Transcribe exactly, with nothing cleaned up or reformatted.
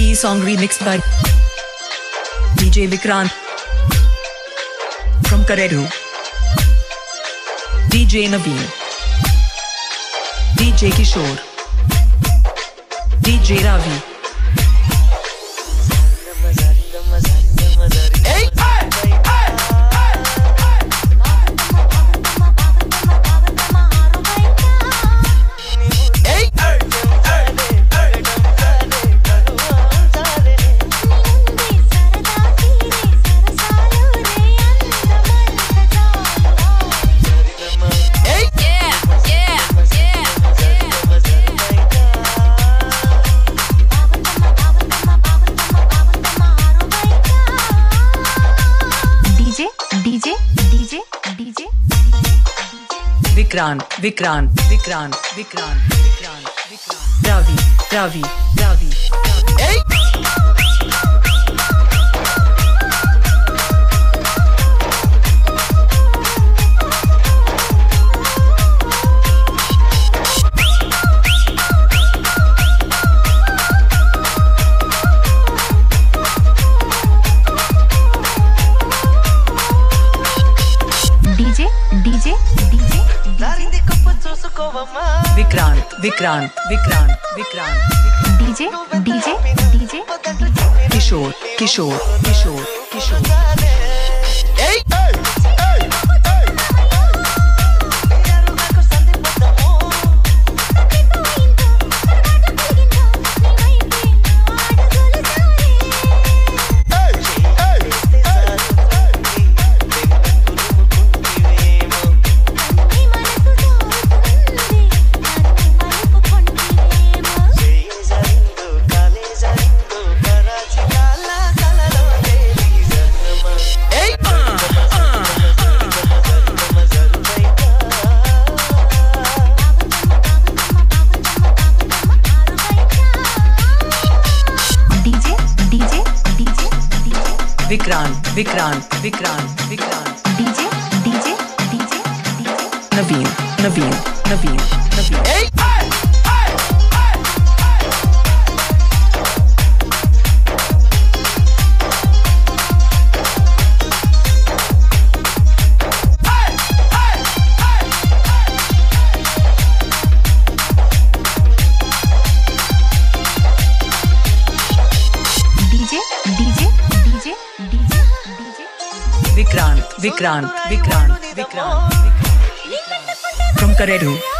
song remixed by D J Vikranth from Karedu, D J Naveen, D J Kishore, D J Ravi. Vikranth, Vikranth, Vikranth, Vikranth, Vikranth, Vikranth, Ravi, Ravi, Ravi, Ravi. Hey! Vikranth, Vikranth, Vikranth, Vikranth, D J, D J, D J, Kishore, Kishore, Kishore, Kishore. Hey! Vikranth, Vikranth, Vikranth, Vikranth. D J, D J, D J, D J. Naveen, Naveen, Naveen, Naveen. Hey! Vikranth, Vikranth, Vikranth, Vikranth, Vikranth, from Karedu.